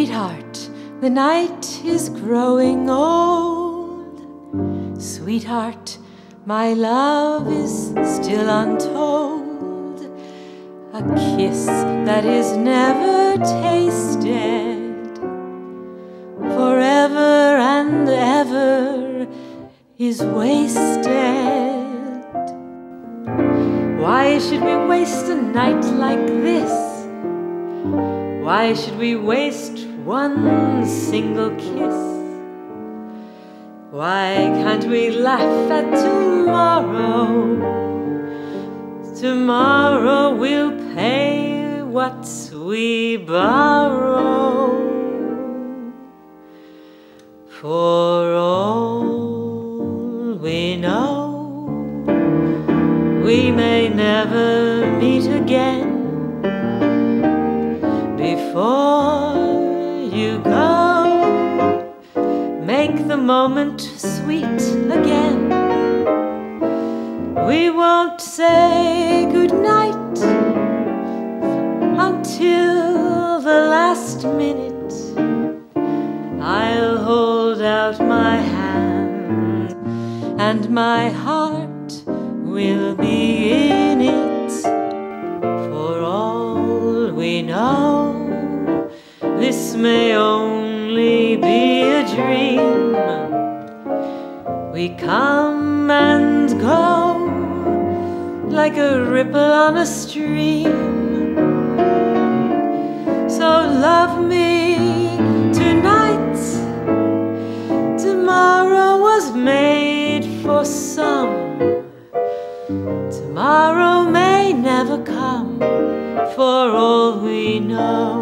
Sweetheart, the night is growing old. Sweetheart, my love is still untold. A kiss that is never tasted, forever and ever is wasted. Why should we waste a night like this? Why should we waste one single kiss? Why can't we laugh at tomorrow? Tomorrow we'll pay what we borrow. For all we know, we may never meet again. Before you go, make the moment sweet again. We won't say goodnight until the last minute. I'll hold out my hand and my heart will be in it. For all we know, this may only be a dream. We come and go like a ripple on a stream. So love me tonight. Tomorrow was made for some. Tomorrow may never come, for all we know.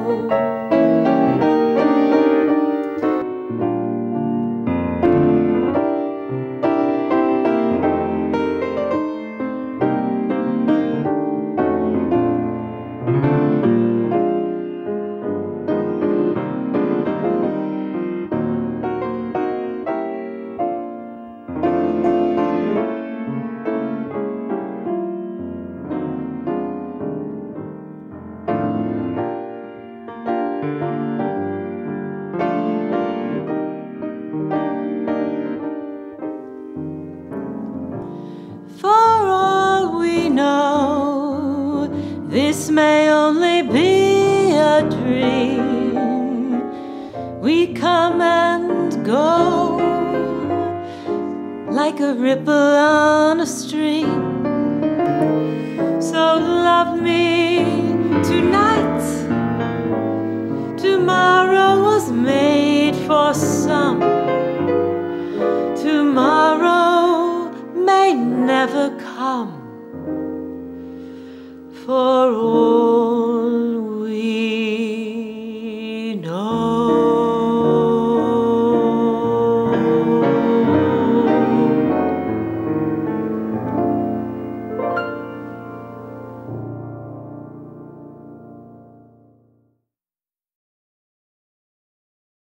This may only be a dream. We come and go like a ripple on a stream. So love me tonight. Tomorrow was made for some. Tomorrow may never come. For all